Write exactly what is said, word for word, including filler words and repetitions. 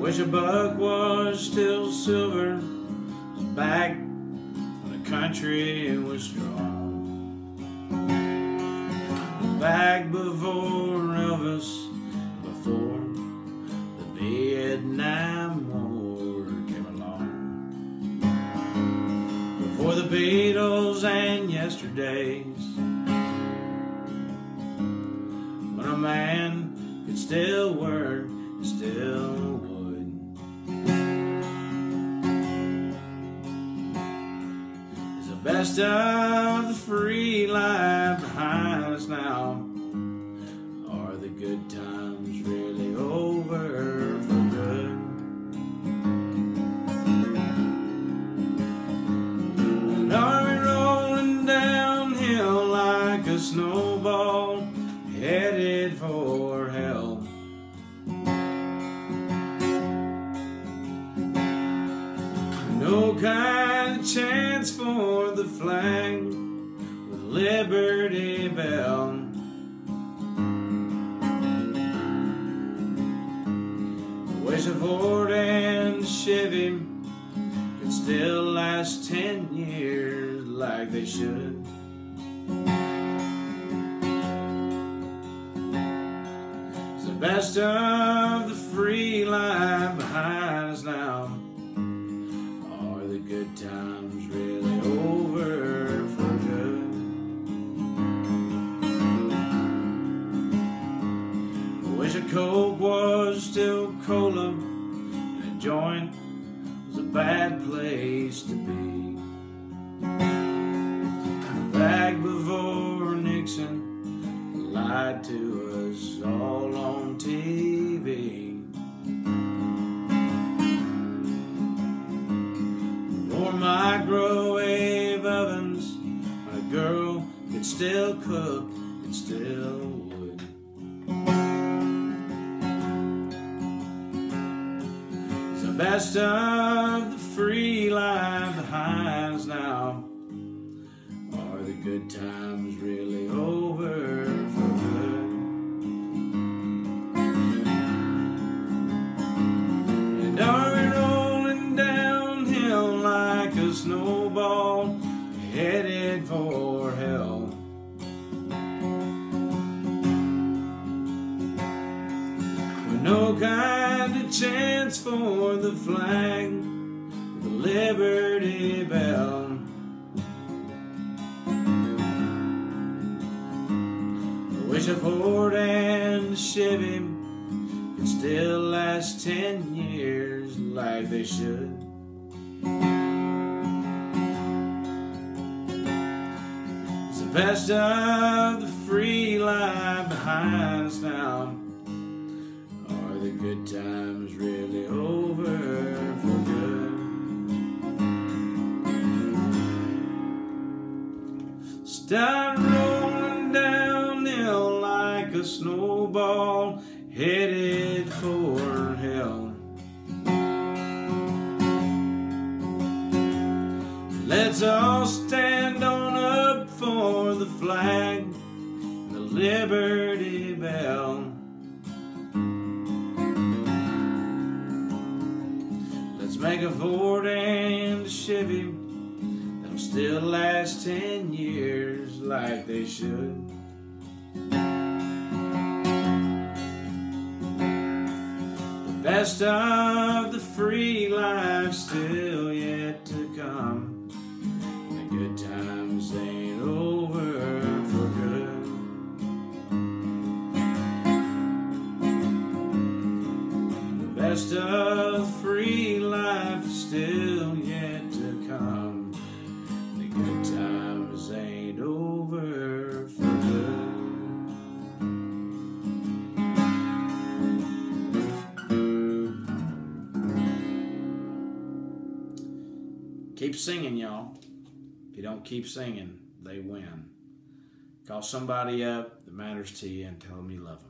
wish a buck was still silver back when the country was strong. Back before Elvis, before the Vietnam War came along. Before the Beatles and yesterdays, when a man could still work, still would. Is the best of the free life behind us now? Are the good times really over for good? And are we rolling downhill like a snowball headed for hell? No kind of chance for the flag with Liberty Bell. I wish a Ford and Chevy could still last ten years like they should. It's the best of the free life behind us now. Good times really over for good? I wish a Coke was still cola and a joint was a bad place to be. Back before Nixon lied to us all on T V. Or microwave ovens when a girl could still cook and still would. It's the best of the free life behind us now. Are the good times really over for good? And are we rolling downhill like a snowball headed for hell? With no kind of chance for the flag with the Liberty Bell. I wish a Ford and a Chevy could still last ten years like they should. It's the best of the free life behind us now. Are the good times really over for good? Start rolling downhill like a snowball headed for hell. Let's all stand on up for the flag and the Liberty Bell. Let's make a Ford and a Chevy that'll still last ten years like they should. The best of the free life still yet to come. The good times ain't over for good. The best of free life still yet to come. The good times ain't over for good. Keep singing, y'all. If you don't keep singing, they win. Call somebody up that matters to you and tell them you love them.